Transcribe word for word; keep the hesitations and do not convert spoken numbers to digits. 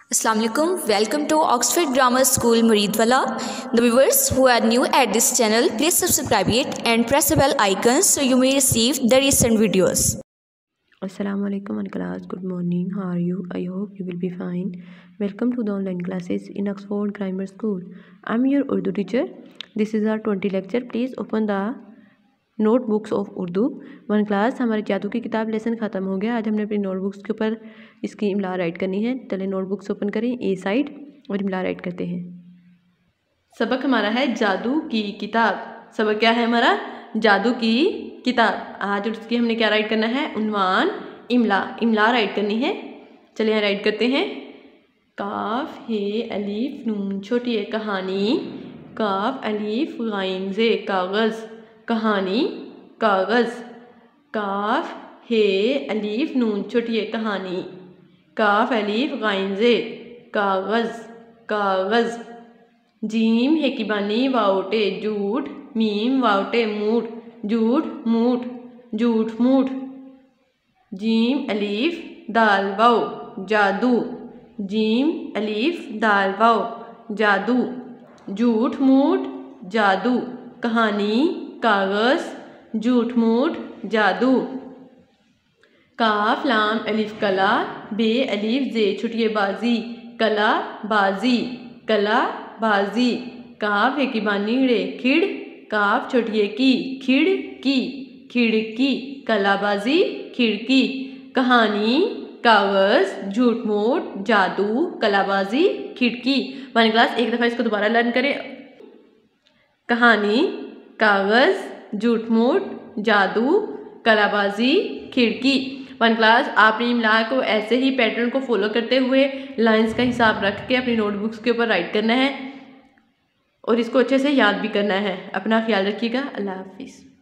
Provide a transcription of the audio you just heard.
Assalamu alaikum. Welcome to Oxford Grammar School Muridwala. The viewers who are new at this channel, please subscribe it and press the bell icon so you may receive the recent videos. Assalamu alaikum and class. Good morning. How are you? I hope you will be fine. Welcome to the online classes in Oxford Grammar School. I'm your Urdu teacher. This is our twentieth lecture. Please open the notebooks of Urdu one class. हमारी जादू की किताब lesson ख़त्म हो गया। आज हमने अपनी नोटबुक्स के ऊपर इसकी इमला राइट करनी है। चले नोटबुक्स ओपन करें ए साइड और इमला राइट करते हैं। सबक हमारा है जादू की किताब। सबक क्या है हमारा? जादू की किताब। आज उसकी हमने क्या राइट करना है? उन्वान इमला इमला राइट करनी है। चलिए यहाँ राइट करते हैं। काफ हे अलीफ नून छोटी है कहानी। काफ अलीफ गाइन जे कागज़ कहानी कागज़। काफ हे अलीफ नून छोटी है कहानी। काफ अलीफ गाइन जे कागज़ कागज़। जीम है किबानी वाउटे जूठ मीम वाउटे मूठ जूठ मूठ जूठ मूठ। जीम अलीफ दाल वाओ जादू। जीम अलीफ दाल वाओ जादू। जूठ मूठ जादू कहानी कागज़ झूठ मूठ जादू। काफ लाम अलिफ कला बे अलिफ जे छुटिए बाजी कला बाजी कला बाजी। काफ है की बानी रे खिड़ काफ छोटिए की खिड़ की खिड़की कलाबाजी खिड़की। कहानी कागज़ झूठ मूठ जादू कलाबाजी खिड़की। वन क्लास एक दफ़ा इसको दोबारा लर्न करें। कहानी कागज़ झूठ मूठ जादू कलाबाजी खिड़की। वन क्लास आपने इमला को ऐसे ही पैटर्न को फॉलो करते हुए लाइंस का हिसाब रख के अपनी नोटबुक्स के ऊपर राइट करना है और इसको अच्छे से याद भी करना है। अपना ख्याल रखिएगा। अल्लाह हाफिज़।